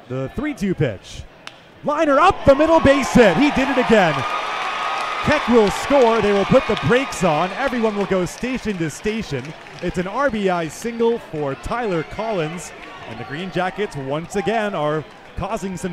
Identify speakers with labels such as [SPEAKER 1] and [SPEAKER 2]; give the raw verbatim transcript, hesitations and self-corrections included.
[SPEAKER 1] The three two pitch. Liner up the middle, base hit. He did it again. Keck will score. They will put the brakes on. Everyone will go station to station. It's an R B I single for Tyler Collins. And the Green Jackets once again are causing some